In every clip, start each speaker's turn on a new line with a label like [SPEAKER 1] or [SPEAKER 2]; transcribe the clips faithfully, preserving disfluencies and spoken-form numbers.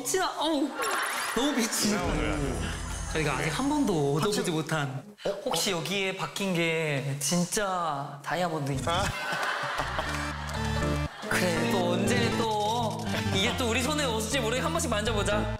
[SPEAKER 1] 빛이 나. 어우, 너무 빛이 나. 저희가 아직 한 번도 얻어보지 못한. 혹시 여기에 박힌 게 진짜 다이아몬드인가? 그래, 또 언제 또 이게 또 우리 손에 없을지 모르게 한 번씩 만져보자.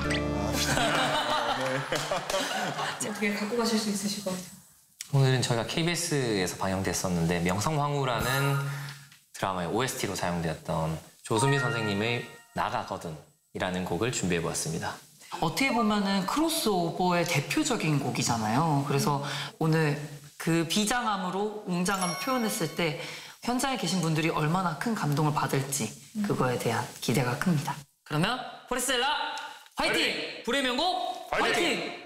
[SPEAKER 2] 어떻게 갖고 가실 수 있으실 것 같아요?
[SPEAKER 3] 오늘은 저희가 케이비에스에서 방영됐었는데 명성황후라는 드라마의 오에스티로 사용되었던 조수미 선생님의 나가거든 이라는 곡을 준비해보았습니다.
[SPEAKER 1] 어떻게 보면은 크로스오버의 대표적인 곡이잖아요. 그래서 오늘 그 비장함으로 웅장함 표현했을 때 현장에 계신 분들이 얼마나 큰 감동을 받을지 그거에 대한 기대가 큽니다. 그러면 포레스텔라 화이팅! 불의 명곡 화이팅! 화이팅!